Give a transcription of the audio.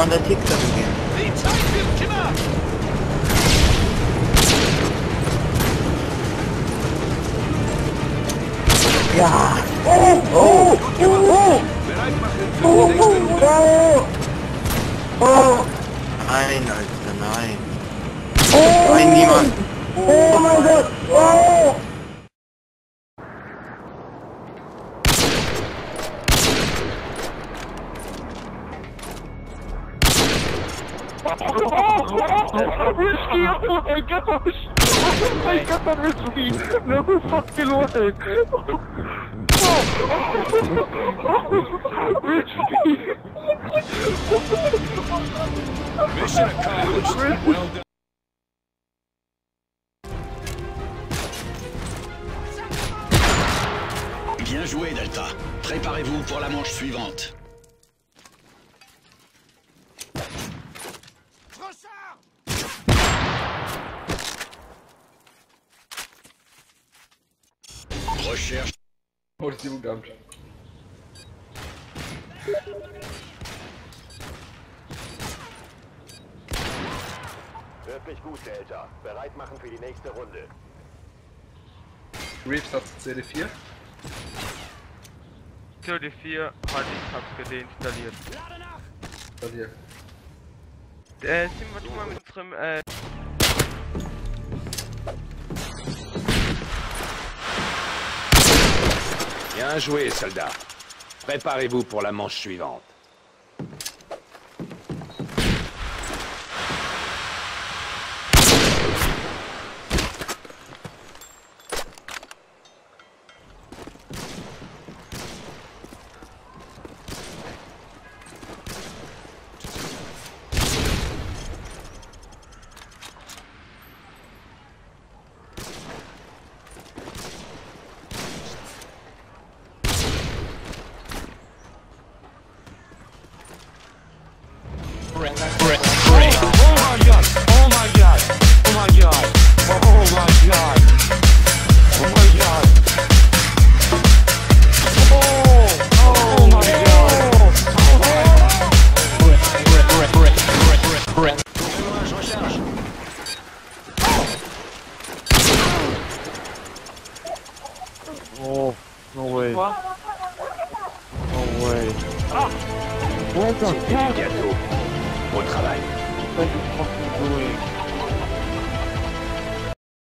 an der Tick zu gehen. Ja! Oh! Oh! Oh! Oh! Oh! Oh! Nein, Alter, nein! Oh! Nein, niemand! Oh mein Gott! Oh! Risky! Oh my gosh! Oh my god, that risky! No fucking way! Risky! Mission accomplished. Well done. Bien joué, Delta. Préparez-vous pour la manche suivante. Recherche. Oh, das ist gut gehabt. Wirklich gut, Delta. Bereit machen für die nächste Runde. Reeves hat CD4. CD4 hat ich hab's deinstalliert. Bei dir. Sind wir schon mal mit unserem Bien joué, soldats. Préparez-vous pour la manche suivante. Oh, no way. No way. C'était du gâteau. Au travail. What are you fucking doing?